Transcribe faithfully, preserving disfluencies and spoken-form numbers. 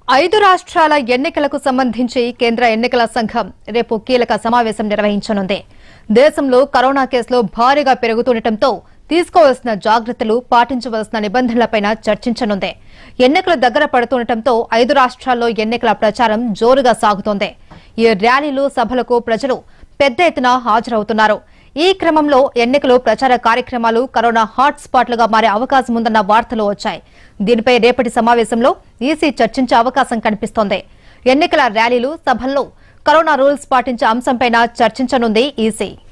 ఐదు రాష్ట్రాల ఎన్నికలకు సంబంధించి కేంద్ర ఎన్నికల సంఘం రేపు కీలక సమావేశం నిర్వహించనుంది. దేశంలో కరోనా కేసులు భారీగా పెరుగుతుండటంతో తీసుకోవాల్సిన జాగ్రత్తలు, పాటించవలసిన నిబంధనలపై చర్చించనుంది. ఎన్నికలు దగ్గర పడుతుండటంతో ఐదు రాష్ట్రాల్లో ఎన్నికల ప్రచారం జోరుగా సాగుతోంది. ఈ ర్యాలీలు, సభలకు ప్రజలు పెద్ద ఎత్తున హాజరవుతున్నారు. ఈ క్రమంలో ఎన్నికలు ప్రచార కార్యక్రమాలు కరోనా హాట్ స్పాట్లుగా మారే అవకాశం ఉందన్న వార్తలు వచ్చాయి. దీనిపై రేపటి సమావేశంలో ఈసీ చర్చించే అవకాశం కనిపిస్తోంది. ఎన్నికల ర్యాలీలు, సభల్లో కరోనా రూల్స్ పాటించే అంశంపై చర్చించనుంది ఈసీ.